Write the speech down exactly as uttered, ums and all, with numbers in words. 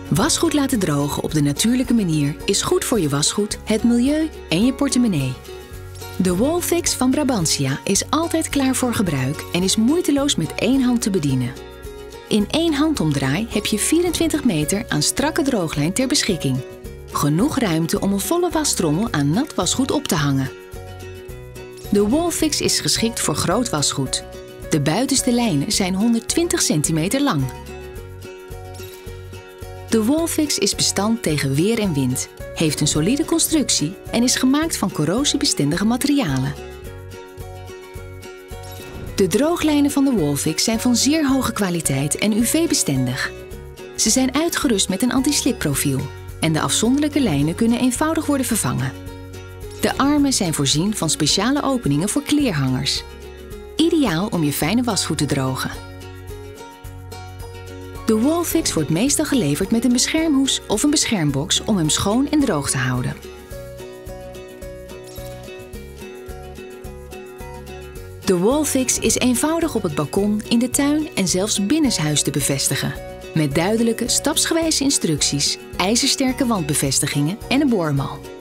Wasgoed laten drogen op de natuurlijke manier is goed voor je wasgoed, het milieu en je portemonnee. De Wallfix van Brabantia is altijd klaar voor gebruik en is moeiteloos met één hand te bedienen. In één handomdraai heb je vierentwintig meter aan strakke drooglijn ter beschikking. Genoeg ruimte om een volle wastrommel aan nat wasgoed op te hangen. De Wallfix is geschikt voor groot wasgoed. De buitenste lijnen zijn honderdtwintig centimeter lang. De Wallfix is bestand tegen weer en wind, heeft een solide constructie en is gemaakt van corrosiebestendige materialen. De drooglijnen van de Wallfix zijn van zeer hoge kwaliteit en U V-bestendig. Ze zijn uitgerust met een anti-slip profiel en de afzonderlijke lijnen kunnen eenvoudig worden vervangen. De armen zijn voorzien van speciale openingen voor kleerhangers. Ideaal om je fijne wasgoed te drogen. De Wallfix wordt meestal geleverd met een beschermhoes of een beschermbox om hem schoon en droog te houden. De Wallfix is eenvoudig op het balkon, in de tuin en zelfs binnenshuis te bevestigen. Met duidelijke, stapsgewijze instructies, ijzersterke wandbevestigingen en een boormal.